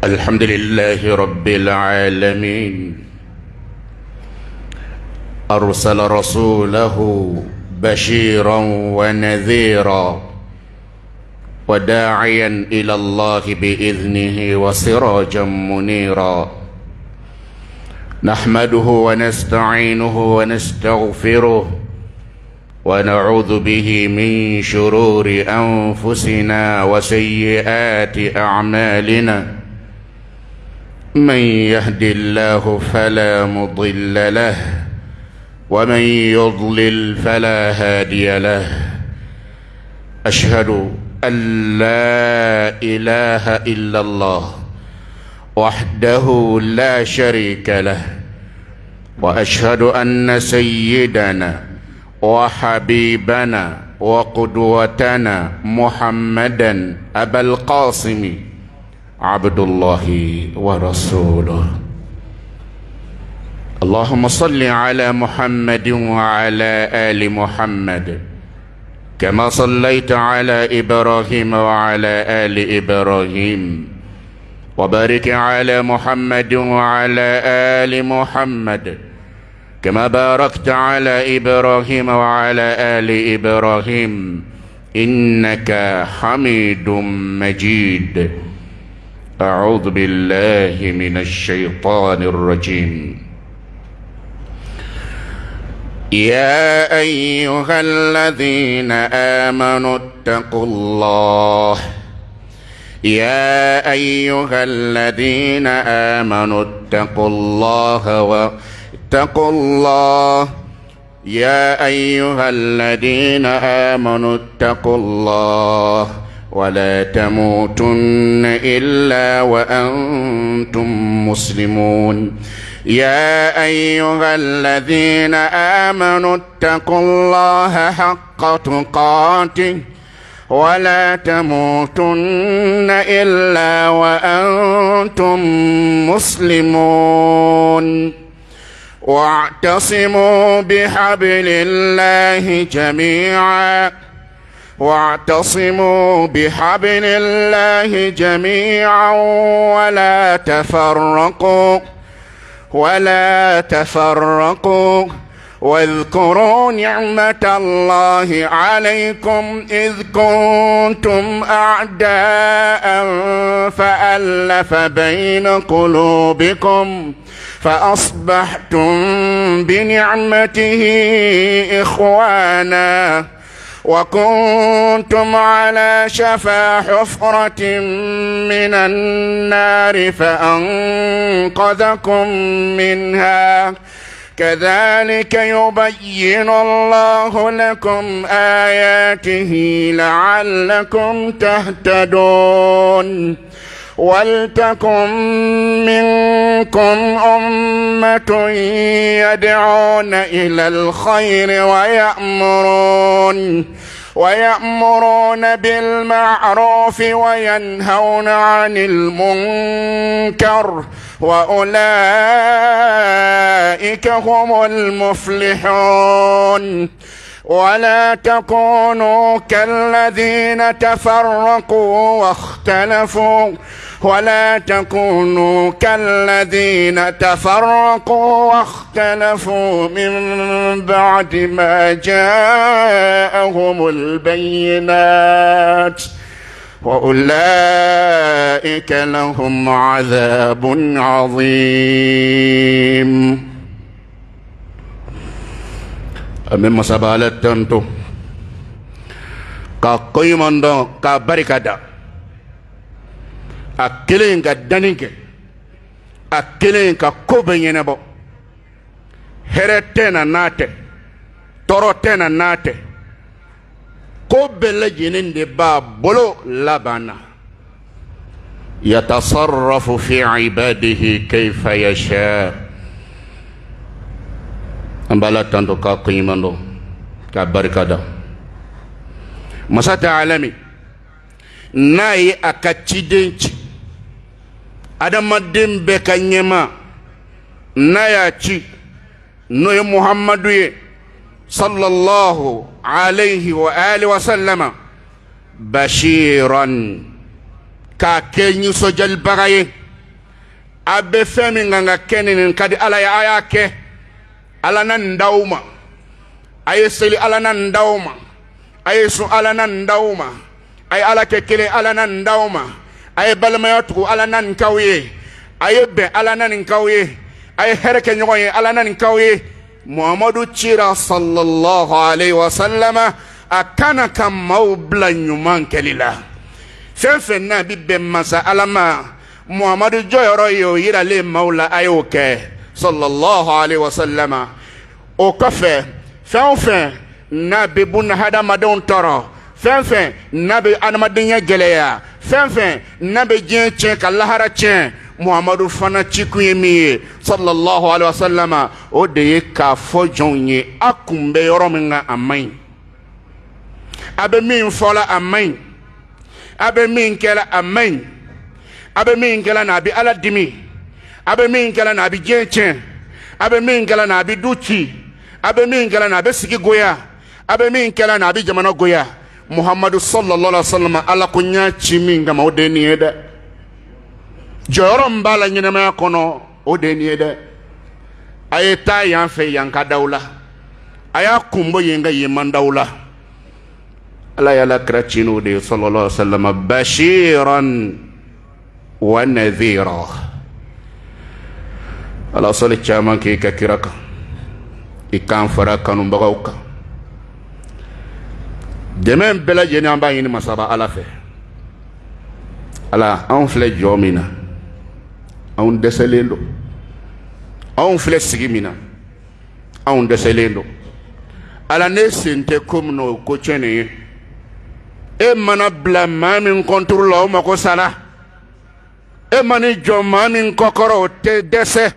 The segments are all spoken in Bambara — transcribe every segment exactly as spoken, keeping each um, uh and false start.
الحمد لله رب العالمين. أرسل رسوله بشيرا ونذيرا وداعيا إلى الله بإذنه وسراجا منيرا. نحمده ونستعينه ونستغفره ونعوذ به من شرور أنفسنا وسيئات أعمالنا. من يهد الله فلا مضل له ومن يضلل فلا هادي له. أشهد أن لا إله إلا الله وحده لا شريك له، وأشهد أن سيدنا وحبيبنا وقدوتنا محمدا أبا القاسم عبد الله ورسوله. اللهم صل على محمد وعلى آل محمد كما صليت على إبراهيم وعلى آل إبراهيم، وبارك على محمد وعلى آل محمد كما باركت على إبراهيم وعلى آل إبراهيم إنك حميد مجيد. أعوذ بالله من الشيطان الرجيم. يا أيها الذين آمنوا اتقوا الله يا أيها الذين آمنوا اتقوا الله واتقوا الله يا أيها الذين آمنوا اتقوا الله ولا تموتن إلا وأنتم مسلمون. يا أيها الذين آمنوا اتقوا الله حق تقاته ولا تموتن إلا وأنتم مسلمون. واعتصموا بحبل الله جميعا واعتصموا بحبل الله جميعا ولا تفرقوا ولا تفرقوا واذكروا نعمة الله عليكم إذ كنتم أعداء فألف بين قلوبكم فأصبحتم بنعمته إخوانا وكنتم على شفا حفرة من النار فأنقذكم منها. كذلك يبين الله لكم آياته لعلكم تهتدون. ولتكن منكم أمة يدعون إلى الخير ويأمرون ويأمرون بالمعروف وينهون عن المنكر وأولئك هم المفلحون. ولا تكونوا كالذين تفرقوا واختلفوا ولا تكونوا كالذين تفرقوا واختلفوا من بعد ما جاءهم البينات وأولئك لهم عذاب عظيم. أمين مسابالة تنتو ka koyimondo ka barikada akelen ka daninke akelen ka kobe yenebo herete na nate torote na nate kobe lejinin de ba bolo labana yatasarrafu fi ibadihi kayfa yasha. Ambala tanto ka koyimondo ka barikada masata alami nayi akacidenci adamadin be kanyema naya ci noye muhammadu ye sallallahu alayhi wa alihi wa sallama bashiran ka kenyi sojal bagaye abe femi nganga kenin kadi ala ya ayake ala nan ndawma ay seli ala nan ndawma ay su ala nan ndawma ay ala kekele ala nan ndawma ay balmayatu ala nan kawye ay be ala nan kawye ay herke nyoye ala nan kawye muhammadu chira sallallahu alaihi wasallam akana kam maubla nyuman kelila fefe na bibbe masa alama muhammadu joyoro yo yira le maula ayoke sallallahu alaihi wasallam o kafe fenfe na bibun hada madon toro fenfe na be anamadinya geleya fenfe na be jenche kalahara chen muhammadu fana chikuyemi sallallahu alaihi wasallam o de ka fojonye akumbe yorominga amai abe min fola amai abe min kela amai abe min kela na bi ala dimi abe min kela na bi jenche abe min kela na bi duchi abe min kela na be sigi goya abe min kela na bi jamana goya muhammadu sallallahu alaihi wasallam ala kunya chiminga ma o de ni eda jorom bala nyene ma kono o de ni eda ayeta yan fe yan ka dawla aya kumbo yenga yeman dawla ala ya la krachino de sallallahu alaihi wasallam bashiran wa nadhira ala sole chama ke ka kiraka ikan fara kanu bagawka demen bela jeni amba yini masaba ala fe ala an fle jomina an deselendo an fle sigimina an deselendo ala ne sente komno ko chene e mana bla mamin contrôle o mako sala e mani jo mamin kokoro te dese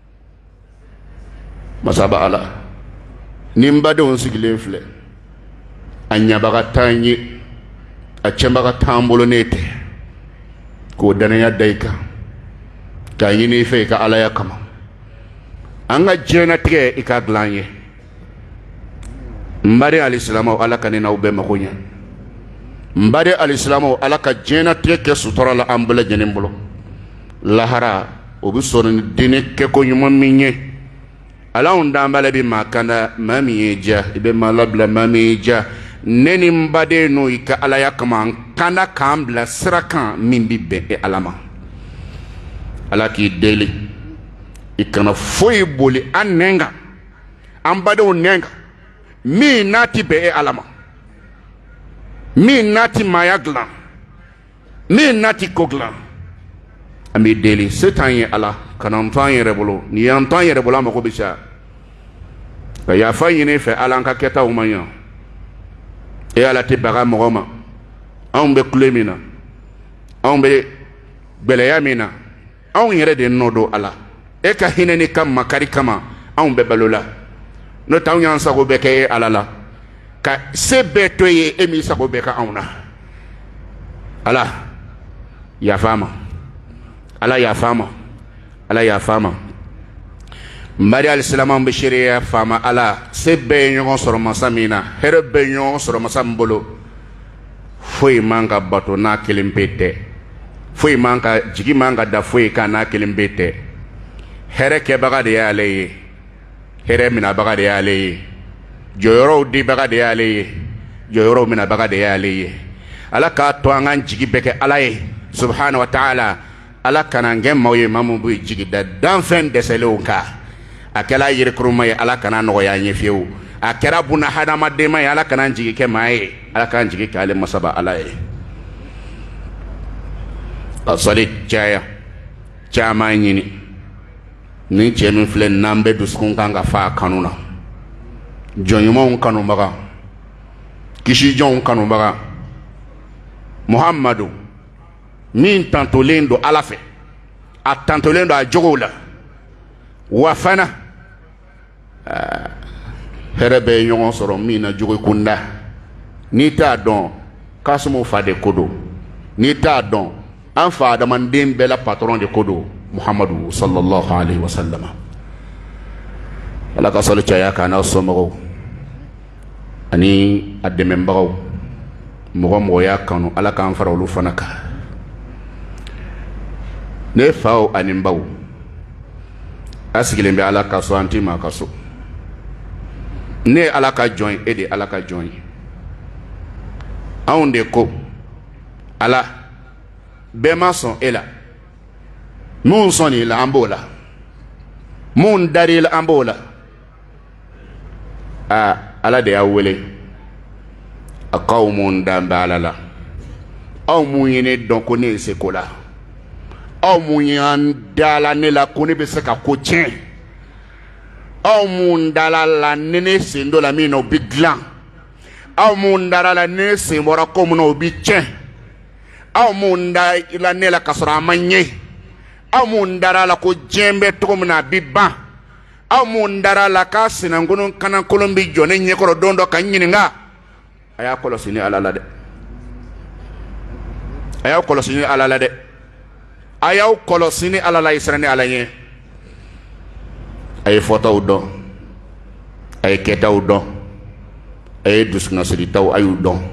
masaba ala nimba de on sigile fle anya baga tanyi a chembaga tambolo nete ko danaya daika ka yini fe ka ala ya kama anga jena tike ika glanye mbare alislamo ala kanina ube makunya mbare alislamo ala ka jena tike sutora la ambula jenimbulo lahara obusono dine ke ko nyuma minye ala unda mbale bi makanda mami ja ibe malabla mami ja neni mbade no ika ala ya kama kanda kambla sirakan mimbi be e alama ala ki deli ikana foi boli anenga ambade onenga mi nati be e alama mi nati mayagla mi nati kogla ami deli setanye ala kana ntanye rebolo ni ntanye rebolo amako bisha ka ya fayine fe ala nka keta umanya e ala te baga mogoma on be klemina on be beleya mina on yere de nodo ala e ka hineni kam makari kama on be balola no taw nyan sago be ke ala la ka se beto ye emi sago be ka auna ala ya fama ala ya fama ala ya fama mbari alislamu bishiri ya fama ala se be nyon soro masamina here be nyon soro masambolo foi manga bato na kilimpete foi manga jigi manga da foi ka na kilimpete here ke baga de ale here mina baga de ale joyoro di baga de ale joyoro mina baga de ale ala ka to angan jigi beke ala e subhanahu wa ta'ala ala kana ngem moye mamu bu jigi da dan fen de selonka akela yirkruma ya ala kana no ya nyefewu akera buna hada madema ya ala kana jigi ke mai ala kana jigi ke ale masaba ala e asali jaya chama nyini ni chemi fle nambe duskun kanga fa kanuna jonyuma kanu baga kishi jon kanu baga muhammadu min tantolendo ala fe a tantolendo a jogola wafana herebe nyon soro mina jogo kunda ni ta don kasmo fa de kodo ni ta don an fa da man dem bela patron de kodo muhammadu sallallahu alaihi wasallam ala ka solo chaya kana somo ani ademe mbago mo mo ya kanu ala ka an fara lu fanaka ne fawo ani mbago asigilen bɛ ala ka so an ti ma ka so ne ala ka jɔn e de ala ka jɔn anw de ko ala bɛɛ ma sɔn e la mun sɔn la an b'o la mun dar'i la an b'o la a ala de y'a wele a k'aw mun dan bɛ ala la aw mun ye ne dɔn ko ne ye se ko la aw mun y'an dala ne la ko ne bɛ se ka ko tiɲɛ aw mun dala la ne ne sen dɔ la min na o bi dilan aw mun dala la ne sen bɔra ko mun na o bi tiɲɛ aw mun da la ne la ka sɔrɔ a ma ɲɛ aw mun dara la ko diɲɛ bɛ cogo min na a bi ban aw mun dara la k'a sinankolon kanakolon bi jɔ ne ɲɛkɔrɔ don dɔ ka n ɲininka a y'a kɔlɔsi ni ala la dɛ a y'aw kɔlɔsi ni ala la dɛ a y'aw kɔlɔsi ni ala la i sera ni ala ɲɛ a ye fɔtaw dɔn a ye kɛtaw dɔn a ye dusukunasiritaw a y'u dɔn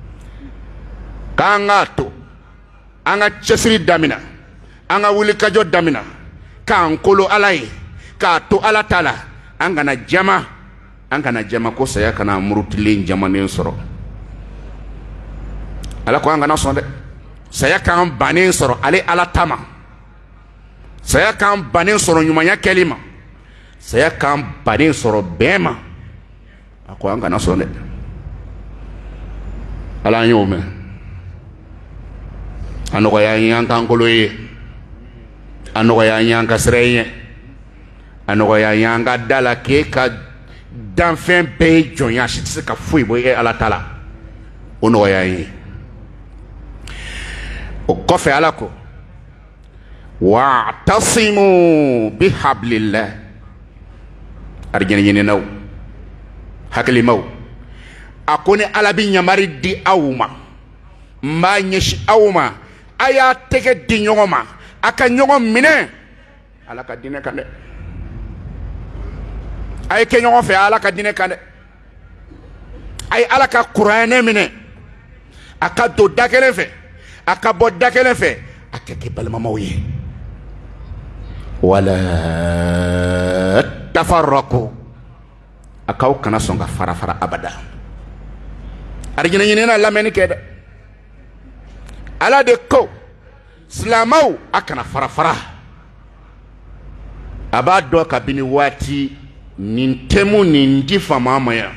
k'an k'a to an ka cɛsiri damina an ka wulikajɔ damina k'an kolo ala ye k'a to ala ta la an kana jama an kana jama ko saya kana murutilen jamanen sɔrɔ ala ko an kana sɔn dɛ saya k'an bannen sɔrɔ ale ala ta ma saya k'an bannen sɔrɔ ɲumanya kɛli ma saya k'an bannen sɔrɔ bɛn ma a ko an kana sɔn dɛ ala an y'o mɛn a nɔgɔya an ye an k'an kolo ye a nɔgɔya an ye an ka sira ye a nɔgɔya an ye an ka da la k'e ka danfɛn bɛɛ ye jɔnya si tɛ se ka foyi bɔ e ala ta la o nɔgɔya an ye o kɔfɛ ala ko wa'tasimu bihablillah arijɛnɛ ɲininaw hakilimaw a ko ni ala bi ɲamari di aw ma n b'a ɲɛsin aw ma a y'a tɛgɛ di ɲɔgɔn ma a ka ɲɔgɔn minɛ ala ka diinɛ kan dɛ a ye kɛ ɲɔgɔn fɛ ala ka diinɛ kan dɛ a ye ala ka kuranɛ minɛ a ka don da kelen fɛ a ka bɔ da kelen fɛ a ka kɛ balimamaw ye wala tafarraqu a k'aw kana sɔn ka fara fara abada arijinɛ ɲinina lamɛnni kɛ dɛ ala de ko silamɛw a kana fara fara a b'a dɔn kabini waati nin tɛmu nin di fama ma yan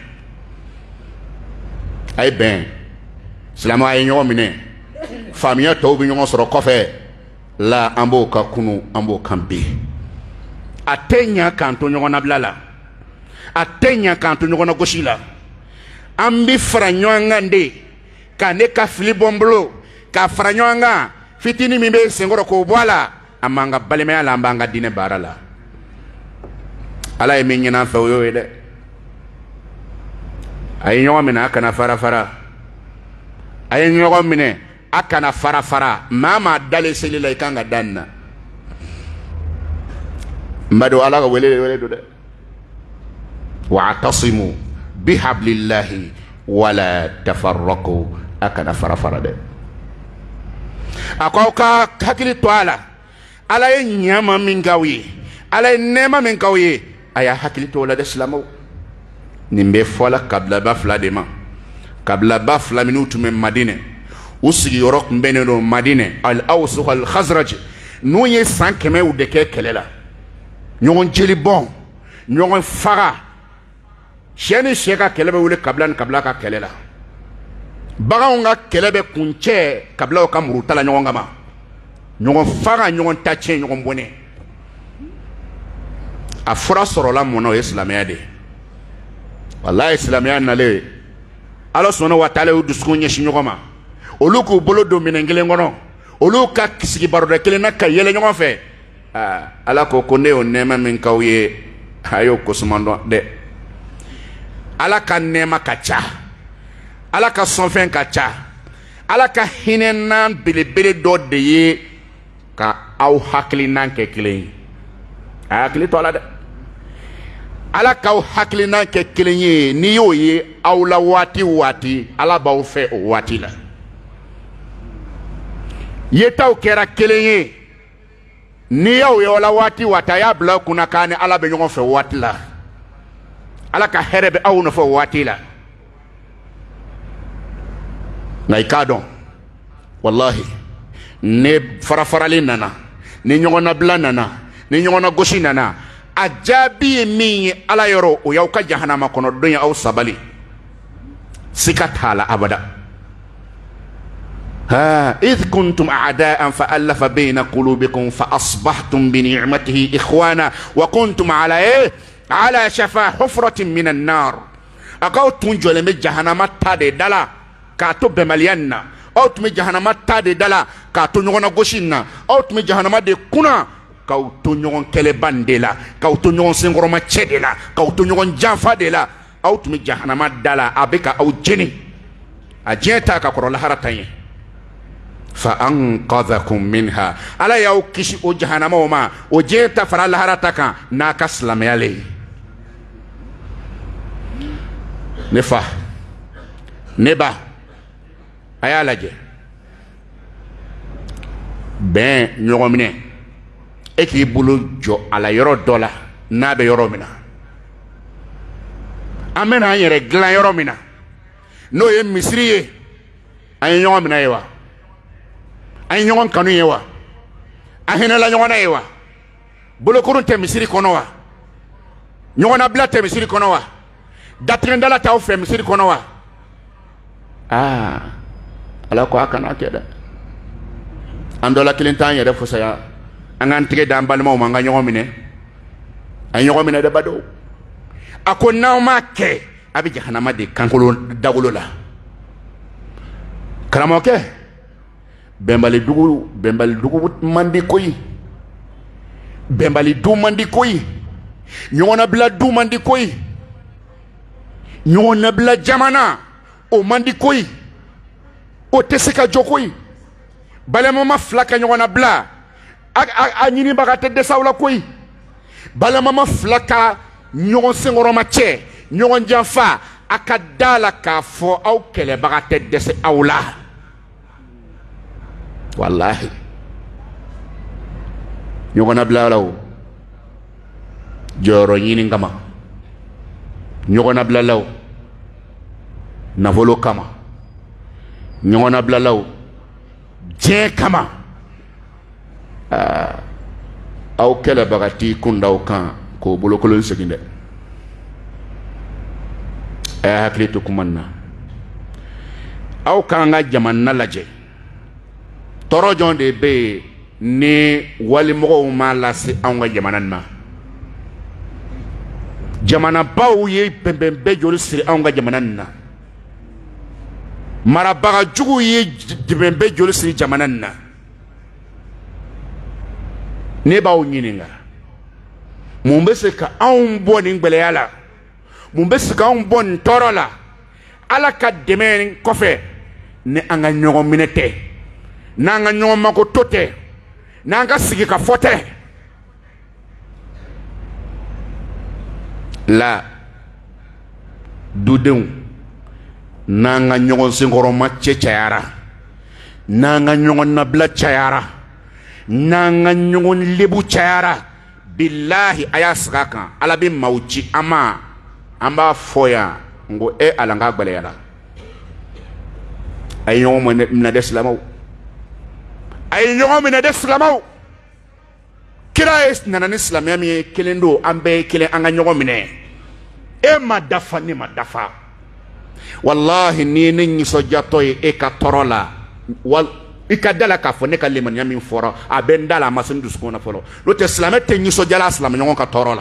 a ye bɛn silamɛw a ye ɲɔgɔn minɛ faamuya tɔw bɛ ɲɔgɔn sɔrɔ kɔfɛ la an b'o ka kunu an b'o kan bi a tɛ ɲa k'an to ɲɔgɔn nabila la a tɛ ɲa k'an to ɲɔgɔn na gosi la an bi fara ɲɔgɔn kan de ka ne ka fili bɔ n bolo k'a fara ɲɔgɔn kan fitini min bɛ senkɔrɔ k'o bɔ a la an b'an ka balimaya la an b'an ka diinɛ baara la ala ye min ɲin'an fɛ o y'o ye dɛ a ye ɲɔgɔn minɛ a kana fara fara a ye ɲɔgɔn minɛ a kana fara fara maa maa dalen seli la i kan ka da nin na n ba don ala ka wele wele don dɛ wa'tasimu bihablillahi wala tafarraqu a kana fara fara dɛ a ko aw ka hakili to a la ala ye ɲɛma min k'aw ye ala ye nɛɛma min k'aw ye a y'a hakili to o la dɛ silamɛw nin bɛ fɔla kabilaba fila de ma kabilaba fila minnu tun bɛ madinɛ u sigiyɔrɔ tun bɛnnen don madinɛ al-Aws wal-Khazraj n'u ye san kɛmɛw de kɛ kɛlɛ la ɲɔgɔn jeli bɔn ɲɔgɔn faga sɛ ni sɛ ka kɛlɛ bɛ wele kabila ni kabila ka kɛlɛ la baganw ka kɛlɛ bɛ kuncɛ kabilaw ka muru tala ɲɔgɔn kama ɲɔgɔn faga ɲɔgɔn ta tiɲɛ ɲɔgɔn bɔnɛ a fura sɔrɔla mun na o ye silamɛya de walayi silamɛya nalen ala sɔnna wa taala y'u dusukun ɲɛsin ɲɔgɔn ma olu k'u bolo don minɛn kelen kɔnɔ olu ka sigi baroda kelen na ka yɛlɛ ɲɔgɔn fɛ aa ala ko ko ne y'o nɛɛma min k'aw ye a y'o kosuman dɔn dɛ ala ka nɛɛma ka ca ala ka sɔnfɛn ka ca ala ka hinɛnan belebele dɔ de ye ka aw hakilinan kɛ kelen ye a hakili to a la dɛ ala k'aw hakilinan kɛ kelen ye n'i y'o ye aw la waati o waati ala b'aw fɛ o waati la yetaw kɛra kelen ye ni yaw ye wala wati wata ya bla kuna kane ala be ɲɔgɔn fɛ wati la ala ka hɛrɛ bɛ aw nɔfɛ wati la nka i k'a dɔn wallahi ne farafarali nana ni ɲɔgɔn nabila nana ni ɲɔgɔn na gosi nana a jaabi ye min ye ala yɔrɔ o y'aw ka jahanama kɔnɔ don ye aw sabali sika t'a la abada ها إذ كنتم أعداء فألف بين قلوبكم فأصبحتم بنعمته إخوانا وكنتم على إيه على شفا حفرة من النار أقول تنجل من جهنم تادي دلا كاتو بمليانا أو تمي جهنم تادي دلا كاتو نغنى غشينا أو تمي جهنم دي كنا كاو تنجون كلبان دلا كاو تنجون سنغرما تشدلا كاو تنجون جانفا دلا أو تمي جهنم دلا أبكا أو جني أجيتا كاكورو لحرتين فأنقذكم منها ألا يو كشي او جهنم وما وجيت فرا لهرتك ناك سلام يلي نفا نبا ايا لاجي ben ñogomine eki bulu jo ala yoro dola nabe yoro mina amena yere glan yoro mina no ye misriye ay ñogomina yewa ay ñogon kanu yewa ahina la ñogona yewa bulu kurun te misri kono wa ñogona bla te misri kono wa datrenda la taw fe misri kono wa ah ala ko akana keda andola kilintan yere fusaya angan tige dambal mo manga ñogomine ay ñogomine de bado akonna ma ke abi jahannama de kankolo dagulo la karamo ke bembali dugu bembali dugu mandi koyi bembali du mandi koyi ñogona bla du mandi koyi ñogona bla jamana o mandi koyi o teseka jokoyi bale mama flaka ñogona bla a ñini baga te desawla koyi bale mama flaka ñogon sengoro ma che ñogon janfa akadala ka fo aw kele baga te dese awla wallahi ñogona bla law joro ñini ngama ñogona bla law navolo kama ñogona bla law je kama uh, aw kele bagati kundaw kan ko bolo kolon seginde ay haklitu kumanna aw kan nga jamanna laje toro jonde be ni wali mogo ma la se aw nga jamanan ma jamana baw ye pembe be joli siri aw nga jamanan na marabaga jugu ye jibembe joli siri jamanan na ne baw nyininga mumbe se ka an boni ngbele yala mumbe se ka an bon torola ala ka demen kofe ne anga nyogo minete na anga nyogo mako tote na anga sigi ka fote la dudeu na anga nyogo singoro mache chayara na anga nyogo nabla chayara na anga nyogo lebu chayara billahi ayasaka ala bi mauchi ama amba foya ngo e ala nga gbele yala ay ñoo mo na deslamaw ay ñoo mo na deslamaw kira es na na islam yami kelendo ambe kele anga ñoo mo ne e ma dafa ni ma dafa wallahi ni ni so jatoy e ka torola wal ikadala ka fo ne ka leman yami fora abendala masin duskona folo lo te islamete ni so jala islam ñoo ka torola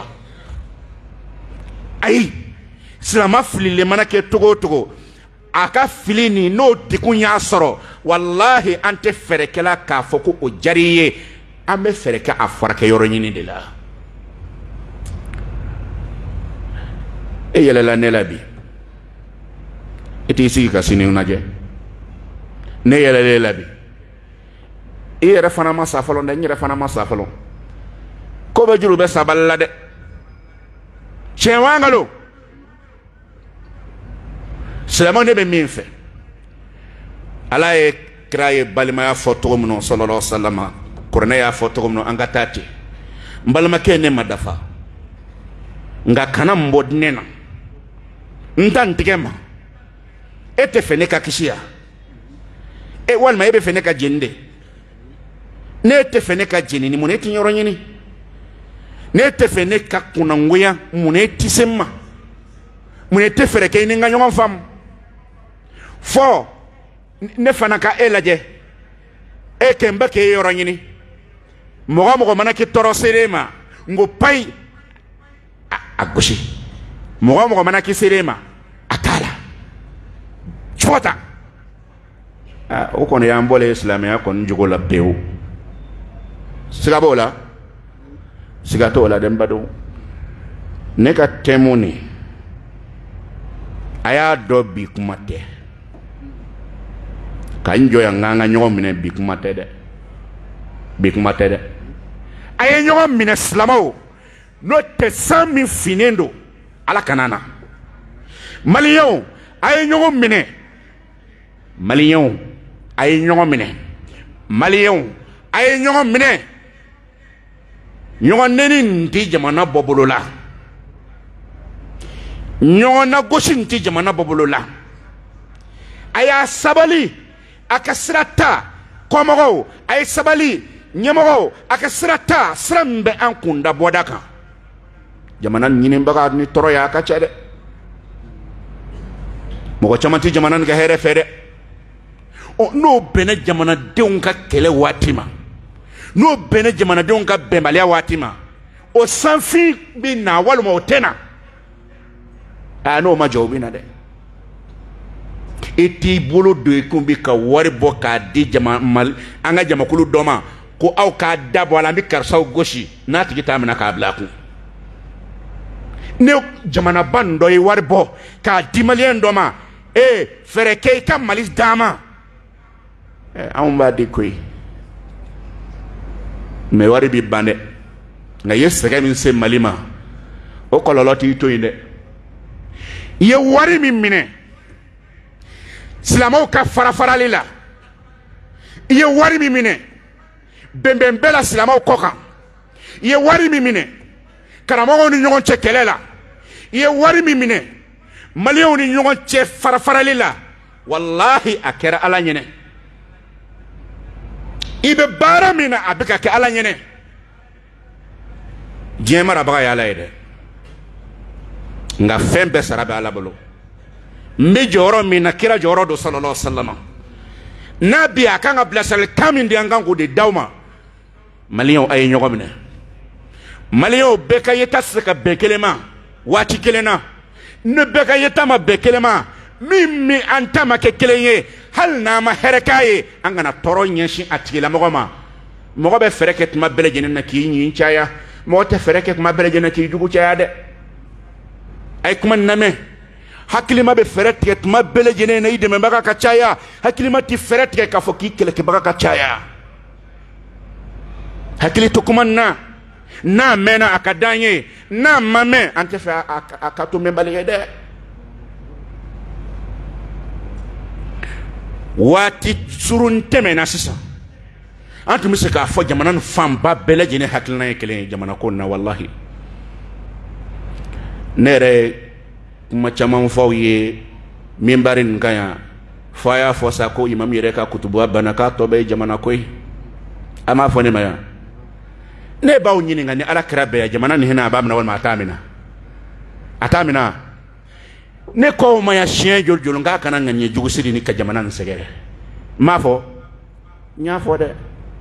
ay silama fili le mana ke togo togo aka fili ni no dikunya soro wallahi ante ferekela ka foko o jariye ame fereke afara ke yoro nyini de la e yele la ne labi eti sigi ka sini unaje ne yele le labi e yere fana ma safalo nda nyere fana ma safalo ko be juru be saballa de chewangalo Silamane be min fe ala ye kira ye balimaya fo togo min sallallahu alaihi wasallam korne ya foto no anga tati mbalma ke ne madafa nga kana mbodne na ndan tigema ete fene ka kishia e wal ma ebe fene ka jende ne te fene ka jeni ni muneti nyoro nyini ne te fene ka kuna nguya muneti semma muneti fere ke ni nga nyonga fam fo ne fana ka elaje e kemba ke yoro nyini mogo mogo mana ki toro serema ngo pai agoshi mogo mogo mana ki serema atala chota ah o kono ya mbole islamia kon jugo la pew siga bola siga to la dem bado ne ka temoni aya do bi kumate kanjo ya nganga nyogo mine bi kumate de bi kumate de aye nyogo mine islamao no te sami finendo ala kanana maliyon aye nyogo mine maliyon aye nyogo mine maliyon aye nyogo mine nyogo neni nti jamana bobolo la nyogo na goshi nti jamana bobolo la aya sabali akasrata komogo ay sabali nyemogo akasrata srambe ankunda bodaka jamana nyini mbaga ni toro ya ka cede mogo chamanti jamana nga here fere o no bene jamana deunka kele watima no bene jamana deunka bembalia watima o sanfi bina waluma otena ano majobina de eti bolo do kumbi ka wari bo ka di jama mal anga jama kulu doma ko aw ka dabo ala mi karsaw goshi na tigi tamina ka blaku ne jamana bando yi wari bo ka di malien doma e fere ke ka malis dama e am ba di koy me wari bi bande nga yesere min se malima o kololoti to inde ye wari mi mine silamaw ka fara farali la iye wari mi mine bembembela silamaw kokan iye wari mi mine karamogo ni ɲɔgɔn cɛ kɛlɛ la iye wari mi mine maliyenw ni ɲɔgɔn cɛ fara farali la wallahi a kɛra ala ɲɛnɛ i bɛ baara min na a bɛ ka kɛ ala ɲɛnɛ diɲɛ marabaga ye ala ye dɛ nka fɛn bɛɛ sara bɛ ala bolo mbe joro mina kira joro do sallallahu alaihi wasallam nabi akanga blasal kamin di angango de dawma maliyon ay nyogo mine maliyon beka yeta saka bekelema wati kelena ne beka yeta ma bekelema mimmi antama ke kelenye hal na ma herekaye angana toro nyeshi atigila mogoma mogo be fereket ma belejene na ki nyin chaya mo te fereket ma belejene ki jugu chaya de ay kuma name hakilima be feret ke tuma belejene na ide membaga ka chaya hakilima ti feret ke ka foki kele ke baga ka chaya hakili to kuma na na mena akadanye na mame ante fa akato membale de wati surun temena sisa antu misaka fo jamana fam ba belejene hakilina kele jamana ko na wallahi nere kuma caman faw ye mimbarin kaya faya fosa ko imam yere ka kutubu abana ka tobe jamana koy ama fone maya ne baw nyini ngani ala krabe jamana ni hina bamna wal matamina atamina ne ko maya chien jol jol nga kana ngani jugu sidi ni ka jamana nsegere mafo nyafo de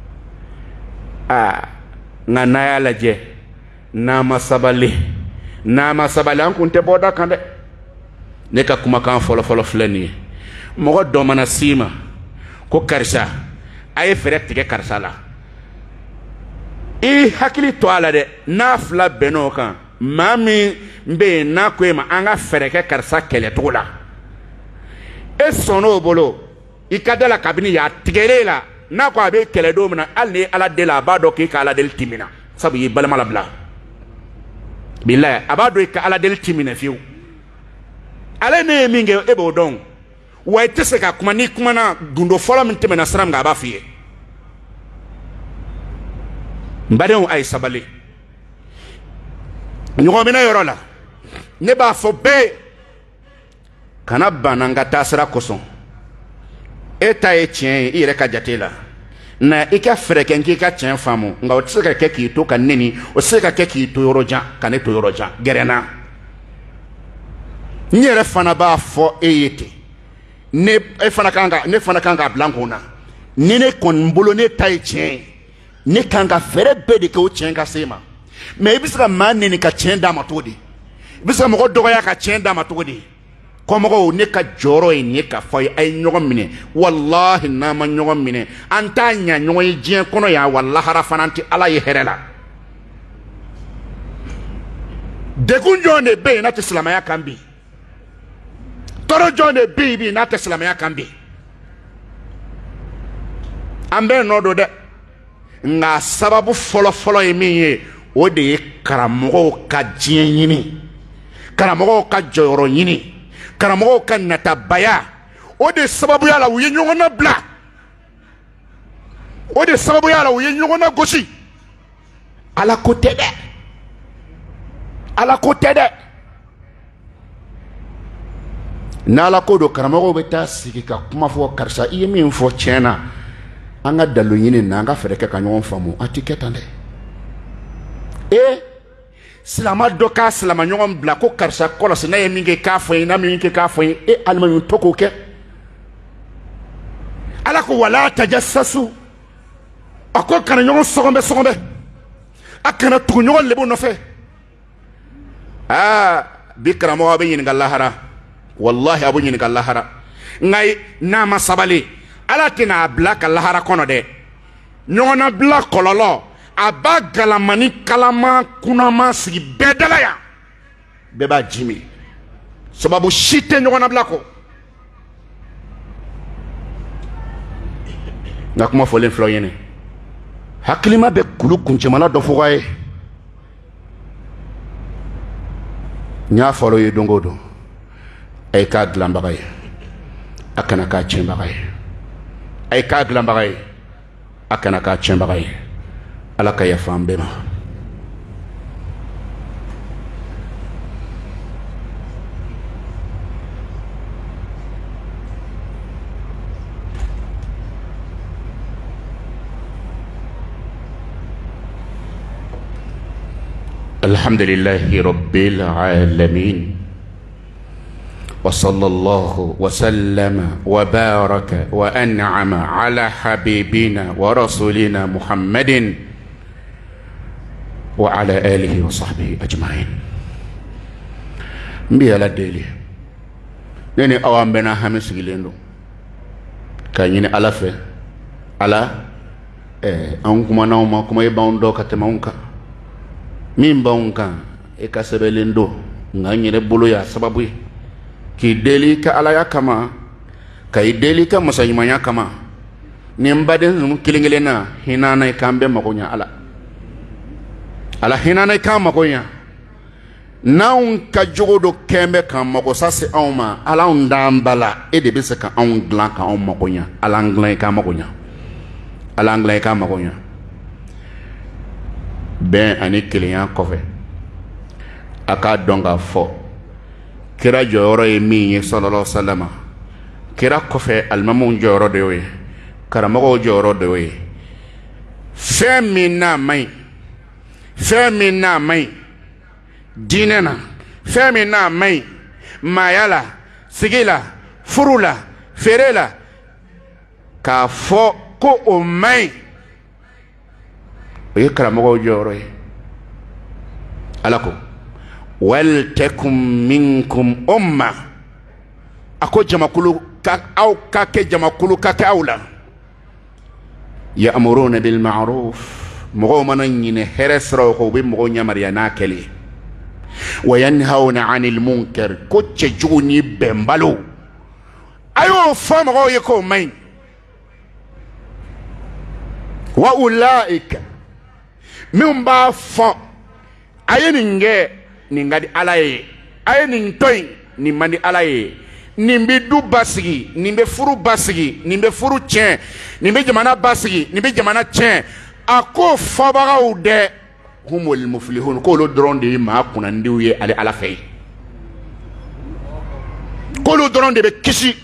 ah ngana ya laje na masabali na masabali an kunte boda kande ne ka kuma kan folo folo fleni mogo do mana sima ko karisa ay fere tige karisa la i hakili to ala de na fla beno kan mami mbe na ko ma anga fere ke karisa kele to la e sono bolo i kadala kabini ya tigere la na ko abe kele do mana alni ala de la ba do ki kala del timina sabu yi balama la bla billahi abado ka ala del timina fiu ale ne minge ebo don wa tese ka kuma ni kuma na gundo fola min temena sram ga ba fiye mbadenw ay sabali ɲɔgɔnminɛ yɔrɔ la ne b'a fɔ bɛɛ kana bana n ka taasira kosɔn e ta ye tiɲɛ ye i yɛrɛ ka jate la na i ka fɛrɛ kɛ k'i ka tiɲɛ faamu nka o tɛ se ka kɛ k'i to ka neni o tɛ se ka kɛ k'i to yɔrɔ jan ka ne to yɔrɔ jan gɛrɛnna n yɛrɛ fana b'a fɔ e ye ten ne e fana kan ka ne fana kan ka bila n kun na ni ne kɔni bolo ne ta ye tiɲɛ ye ne kan ka fɛrɛ bɛɛ de kɛ o tiɲɛ ka se ma mɛ i bɛ se ka maa neni ka tiɲɛ d'a ma cogo di i bɛ se ka mɔgɔ dɔgɔya ka tiɲɛ d'a ma cogo di kɔmɔgɔw ne ka jɔyɔrɔ ye nin ye k'a fɔ a ye ɲɔgɔn minɛ walahi n'an ma ɲɔgɔn minɛ an t'a ɲa ɲɔgɔn ye diɲɛ kɔnɔ yan wa lahara fana tɛ ala ye hɛrɛ la degun jɔn de bɛ yen n'a tɛ silamɛya kan bi tɔɔrɔ jɔn de bɛ yen bi n'a tɛ silamɛya kan bi an bɛɛ nɔ don dɛ nka sababu fɔlɔ-fɔlɔ ye min ye o de ye karamɔgɔw ka diɲɛ ɲini karamɔgɔw ka jɔyɔrɔ ɲini karamɔgɔw ka natabaya o de sababuya la u ye ɲɔgɔn na bila o de sababuya la u ye ɲɔgɔn na gosi ala ko tɛ dɛ ala ko tɛ dɛ n'ala ko don karamɔgɔw bɛ taa sigi ka kuma fɔ karisa i ye min fɔ tiɲɛ na an ka dalo ɲini na an ka fɛrɛ kɛ ka ɲɔgɔn faamu a tɛ kɛ tan dɛ e silama dɔ k'a silama ɲɔgɔn bila ko karisa kɔlɔsi n'a ye min kɛ k'a fɔ ye n'a min kɛ k'a fɔ ye e alimami to k'o kɛ ala ko wala tajassasu a ko kana ɲɔgɔn sɔgɔnbɛ sɔgɔnbɛ a kana tugu ɲɔgɔn lebu nɔfɛ aa bi karamɔgɔ a bɛ ɲininka lahara wallahi a bɛ ɲininka lahara nka n'a ma sabali ala tɛna a bila ka lahara kɔnɔ dɛ ɲɔgɔnna bila kɔlɔlɔ a b'a galamani kalama kunnama sigi bɛɛ dala yan bɛɛ b'a jimi sababu si tɛ ɲɔgɔnna bila kɔ n ka kuma fɔlen filaw ɲɛnɛ hakilima bɛ kulu kuncɛmala dɔ fɔ a ye n y'a fɔ aw ye don o don a ye k'a dilanbaga ye a kana k'a tiɲɛbaga ye a ye k'a dilanbaga ye a kana k'a tiɲɛbaga ye ala ka yafa an bɛɛ ma alhamdulillahi rabbil alamin وصلى الله وسلم وبارك وأنعم على حبيبنا ورسولنا محمد وعلى آله وصحبه أجمعين بيلا ديلي نيني أوام بنا همس جلينو كايني ألف على أنكما نوما كما يباون دو كتماونكا مين باونكا إكا سبلين دو نغني ربولو يا سببوي ki deli ka alaya kama ka i deli ka masaɲumanya kama nin baden ninnu kelen-kelen na hinana i kan bɛ mago ɲa ala ala hinana i kan mago ɲa n'anw ka jogo dɔ kɛn bɛ k'an mago sa se anw ma ala anw d'an ba la e de bɛ se ka anw dilan ka anw mago ɲa ala an dilan i kan mago ɲa ala an dilan i kan mago ɲa bɛn ani kelenya kɔfɛ a k'a dɔn k'a fɔ kira jɔyɔrɔ ye min ye sallallahu alaihi wasallam kira kɔfɛ alimamuw jɔyɔrɔ de y'o ye karamɔgɔw jɔyɔrɔ de y'o ye fɛn min n'a man ɲi fɛn min n'a man ɲi diinɛ na fɛn min n'a man ɲi maaya la sigi la furu la feere la k'a fɔ ko o man ɲi o ye karamɔgɔw jɔyɔrɔ ye ala ko waltakum minkum umma ako jamakulu ka aw ka kɛ jamakulu ka kɛ aw la ya'muruna bil ma'ruf mɔgɔw mana ɲinɛ hɛrɛ siraw kan u bɛ mɔgɔw yamariya n'a kɛli wa yanhawna 'anil munkar ko cɛjugu ni bɛnbalo a y'o fɔ mɔgɔw ye k'o man ɲi wa ulaika min b'a fɔ a ye nin kɛ nin ka di ala ye a ye nin to yen nin man di ala ye nin bɛ du basigi nin bɛ furu basigi nin bɛ furu tiɲɛ nin bɛ jamana basigi nin bɛ jamana tiɲɛ ako fabagaw de humul muflihun ko lo dron de ma kunandiw ye ale ala fay ko lo dron de be kisi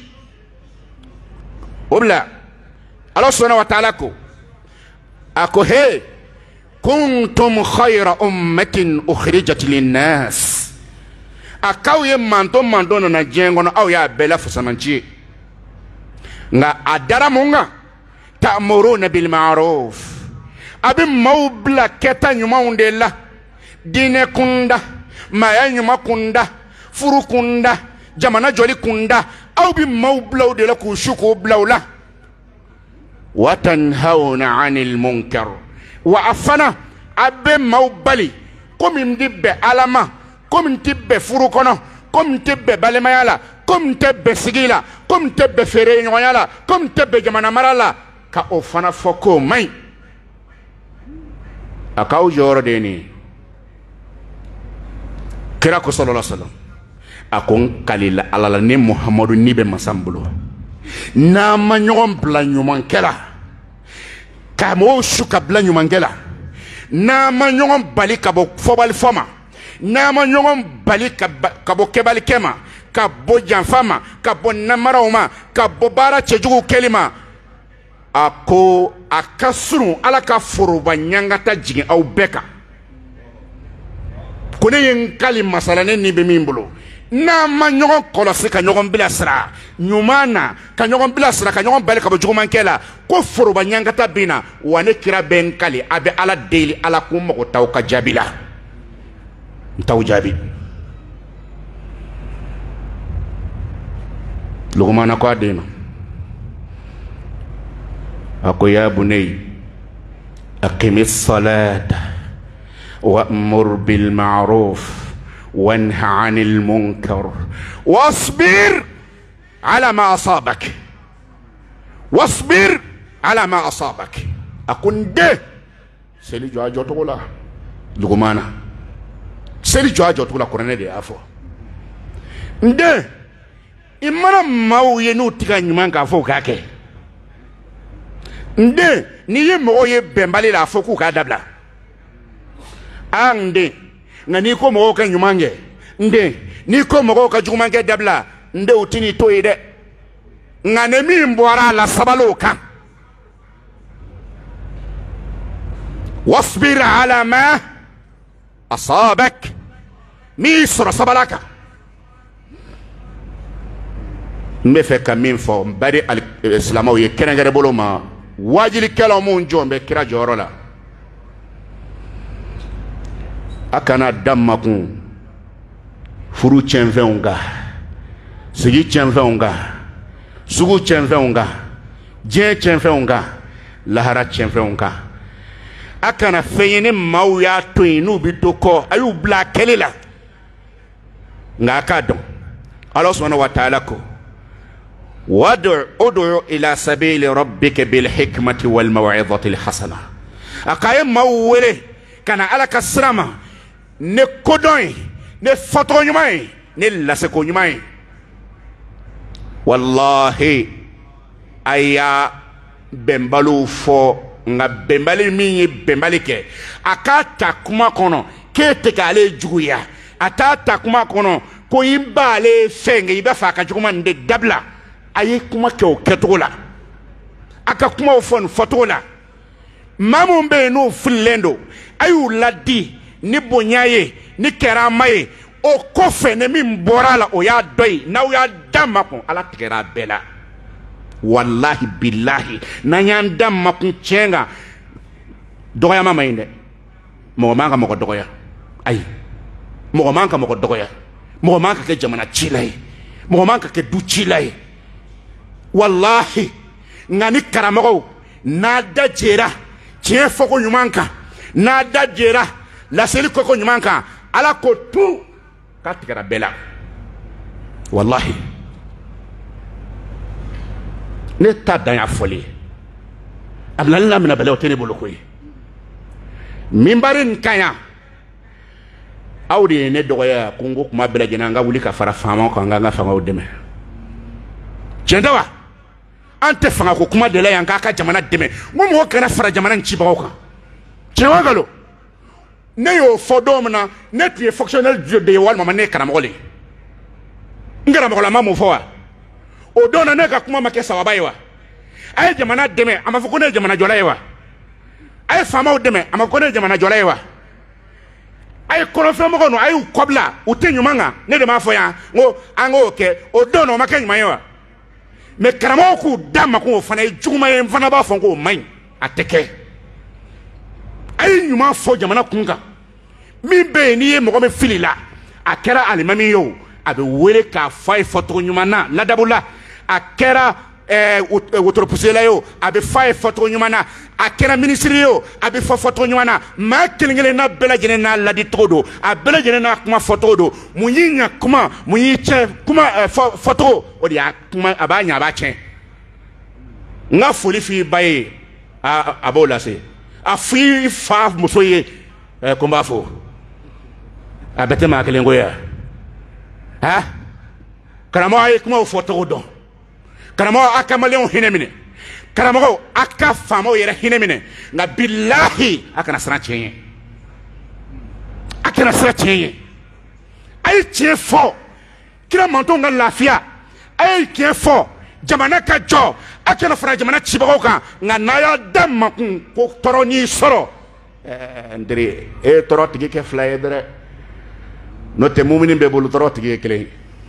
obla Allah subhanahu wa ta'ala ko ako he kuntum khayra ummatin ukhrijat linnas akaw ye manto manto na jengo na aw ya bela fusamanci nga adara munga ta'muruna bil ma'ruf abi maubla keta nyuma undela dine kunda maya nyuma kunda furu kunda jamana joli kunda aw bi maubla udela ku shuku blawla wa tanhauna 'anil munkar wa afana abe maubali komi mdibbe alama komi mtibbe furu kono komi mtibbe balemayala komi mtibbe sigila komi mtibbe fere nyoyala komi mtibbe jamana marala ka ofana foko mai akaw joro deni kira ko sallallahu alaihi wasallam akon kalila alala ni muhammadu nibe masambulo na ma nyom bla nyuman kala ka mo shuka bla nyuman kala na ma nyom bali ka bo fobal foma na ma nyom bali ka bo kebal kema ka bo janfama ka bo namarawma ka bo bara chejugu kelima ako akasuru ala ka foroba nyangata jigin aw beka kone yen kali masala ne ni be min bolo na ma nyogon kolosi ka nyogon bilasra nyumana ka nyogon bilasra ka nyogon bale ka bo juguman kela ko foroba nyangata bina wane kira ben kali abe ala deli ala ko mako taw ka jabila taw jabi lugumana ko adena ako ya bunay aqimis salata wa'mur bil ma'ruf wanha 'anil munkar wasbir 'ala ma asabak wasbir 'ala ma asabak akunde seli jo ajoto la lugumana seli jo ajoto la korane de afo nde imana mawu ye no tiga nyuma ka fo kake nde ni ye mo ye bembali la foku ka dabla ande na ni ko mo ka nyumange nde ni ko mo ka jumange dabla nde utini to ide ngane mi mbora la sabaloka wasbir ala ma asabak mi sura sabalaka mbe fe ka min fo bari al islamo ye kenengere boloma wajili kala mun jombe kira jorola akana dammakun furu chenfeunga sigi chenfeunga sugu chenfeunga je chenfeunga lahara chenfeunga akana feyene mawya toinu bitoko ayu bla kelela ngaka don Allah subhanahu wa ta'ala ko وادع ادع الى سبيل ربك بالحكمه والموعظه الحسنه اقايم موله كان على كسرما نكودوي نفتو نيماي نلاسكو نيماي والله ايا بمبالو فو nga bembali mi bembalike akata kuma kono kete kale juguya atata kuma kono ko imbale fenge ibafa ka juguma nde dabla aye kuma ke o ketola aka kuma o fon fotola mamu be no fulendo ayu ladi ni bonyaye ni keramaye o kofe ne min borala o ya doy na o ya damma ko ala tikera bela wallahi billahi na nyan damma ko chenga doya mama inde mo manga mo ko doya ay mo manga mo ko doya mo manga ke jamana chilay mo manga ke du chilay wallahi ngani karamago nada jera tie foko nyumanka nada jera la seli koko nyumanka ala ko tu katikara bela wallahi ne tada ya foli abnalla mina bela otene bolokoy mimbarin kaya awdi ne dogoya kungo kuma bela jena nga wuli ka fara fama ko nga nga fanga odeme jendawa ante fanga ko kuma de la yanka ka jamana deme mo mo kana fara jamana nci bawo kan tiwagalo ne yo fodomna ne tu est fonctionnel de wal mama ne karamole ngara mo la mamu fo wa o dona ne ka kuma make sawabaiwa ay jamana deme amafuko ne jamana jolaiwa ay fama o deme amafuko ne jamana jolaiwa ay konofe mo kono ay kobla utenyumanga ne de mafo ya ngo ango ke o dona make nyumayewa me karamo ku dama ko fana juguma en fana ba fon ko man ateke ay nyuma fo jamana kunga mi be ni e mo me filila akera alimami yo abe wele ka fay foto nyuma na ladabula akera eh wotro pusela yo abe fay foto nyuma na akera ministry yo abe fo foto nyuma na ma kelingele na bela jene na ladi todo abela jene na kuma foto do munyinya kuma munyiche kuma foto odi kuma abanya abache nga foli fi baye abola se afi fa musoye komba fo abete ma kelengo ya ha karamo ay kuma foto do karamo akamaleon hinemine karamo aka famo yere hinemine na billahi akana sara chenye akana sara chenye ay tie fo kila manto nga lafia ay tie fo jamana ka jo akana fara jamana chibago ka nga naya dam ko toroni soro eh ndri e toro tigi ke fly dere no te mumini be bolu toro tigi kele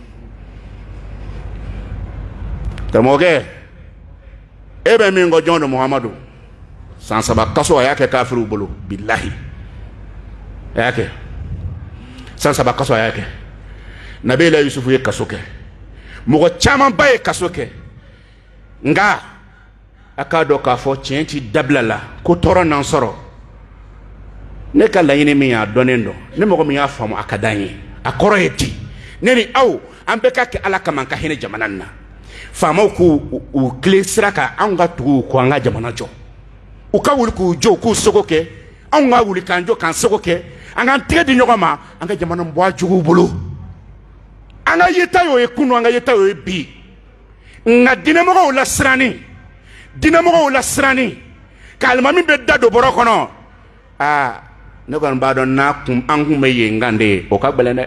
tamoge ebe mingo jono muhammadu sansaba kaso yake kafiru bulu billahi yake sansaba kaso yake nabila yusufu ye kasoke mugo chama baye kasoke nga akado ka fo chenti dablala ko toro nan soro ne kala yini mi ya donendo ne mugo mi ya famu akadanyi akoro yeti neni aw ambeka ke alaka manka hine jamananna fama ku u kle siraka anga tu ko anga jamana jo u ka wuli ku jo ku sogoke anga wuli kan jo kan sogoke anga tige di nyogama anga jamana mbo ajugu bulu anga yeta yo ekunu anga yeta yo bi nga dinamo la srani dinamo la srani kalma mi be dado borokono ah ne gon ba don na kum angu meye ngande o ka belene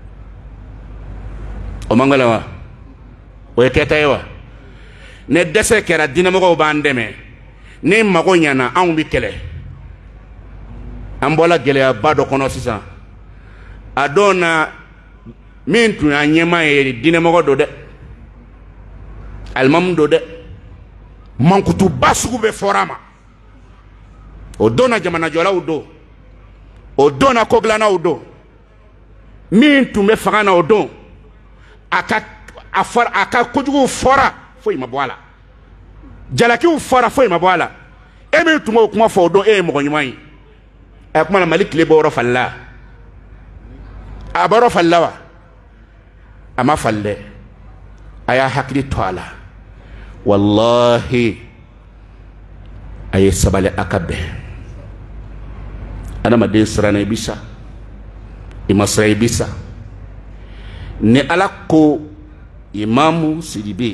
o mangala wa o keta yewa ne dese kera dinamo bandeme ne mago nyana an bi kele an bola gele ba do kono sisan adona min tu anyema e dinamo do de almam do de mankutu basugu be forama o dona jamana jola udo o dona koglana udo min tu me fagana udo aka afar aka kojugu fora foi mabwala jalaki u fora foi mabwala emi tumo kuma fo do e mo nyimai e kuma na malik le boro falla abaro fallawa ama falle aya hakli twala wallahi ay sabale akabe ana made srana bisa imasra bisa ne alako imamu sidibe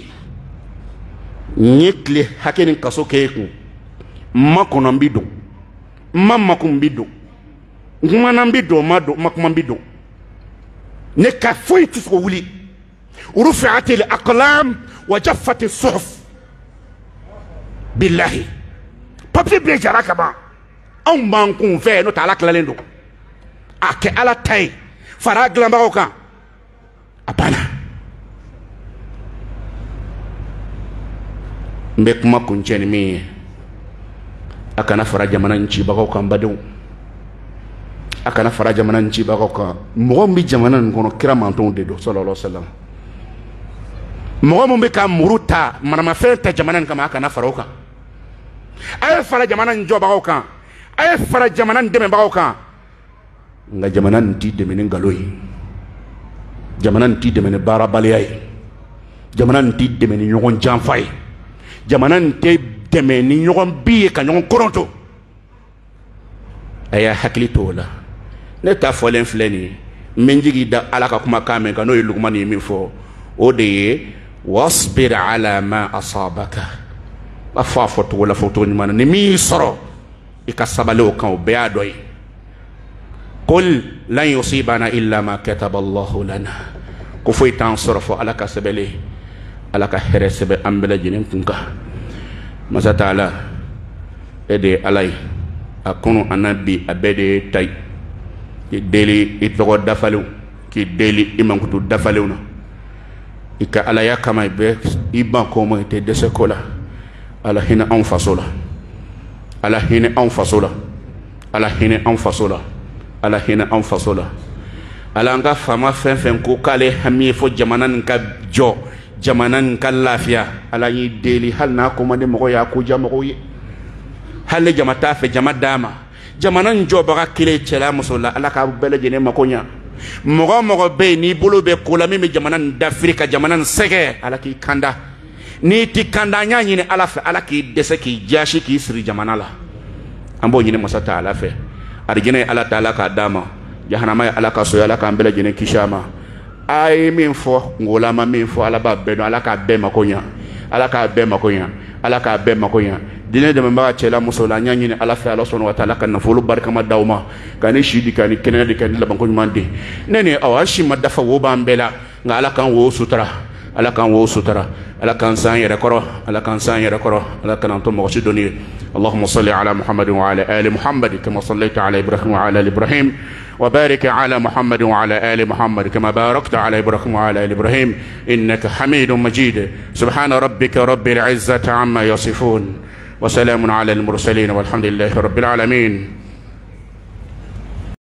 nyekle hakeni kaso keku makono mbido mama kumbido ngwana mbido mado makuma mbido ne ka foi tusko wuli urufi'at al-aqlam wa jaffat as-suhuf billahi papi be jaraka ba on bankun fe no tala klalendo ake ala tay fara glamba oka apana mbe kuma kuncheni mi akana fara jamana nchi bako kan badu akana fara jamana nchi bako kan mo mbi jamana ngono kira manton de do sallallahu alaihi wasallam mo mbe ka muruta manama feta jamana kama akana fara oka ay fara jamana njo bako kan ay fara jamana ndeme bako kan nga jamana nti de men ngaloyi jamana nti de men barabaliyai jamana nti de men nyogon janfay jamana nte deme ni nyogon biye ka nyogon koronto aya hakili tola ne ta folen fleni menjigi da alaka kuma kame ka no yulugman yimi fo ode wasbir ala ma asabaka afa foto wala foto ni man ni mi soro ikasabalo kan o bea doy qul lan yusibana illa ma kataba Allah lana ko foy tan sorfo ala ka sebele ala ka here sebe ambela jinin kunka masa taala ede alay akunu anabi abede tay ki deli itogo dafalu ki deli imankutu dafalu na ika ala ya kama be iban ko mo te dese kola ala hina an fasola ala hina an fasola ala hina an fasola ala hina an fasola ala nga fama fen fen ko kale hami fo jamanan ka jo jamanan ka lafiya ala yi deli hal na ko mande mo ya ko jamo ko yi hal jamata fe jamadama jamanan jo baga kile cela musola ala ka bele jene makonya mogo mogo be ni bolo be ko la mi jamanan d'Afrique jamanan sege ala ki kanda ni ti kanda nya nyine ala fe ala ki dese ki jashi ki siri jamana la ambo nyine masata ala fe arjine ala taala ka dama jahannama ala ka so ala ka bele jene kishama ay min fo ngola ma min fo ala ba be no ala ka be makonya ala ka be makonya ala ka be makonya dine de mamba chela musola nya nyine ala fe ala sonu wa taala kan fulu barka ma dawma kani shidi kani kenena de kan laban ko mande nene awashi ma dafa wo bambela nga ala kan wo sutra ala kan wo sutra ala kan san yere koro ala kan san yere koro ala kan to mo doni اللهم صل على محمد وعلى آل محمد كما صليت على إبراهيم وعلى آل إبراهيم وبارك على محمد وعلى آل محمد كما باركت على إبراهيم وعلى آل إبراهيم إنك حميد مجيد سبحان ربك رب العزة عما يصفون وسلام على المرسلين والحمد لله رب العالمين.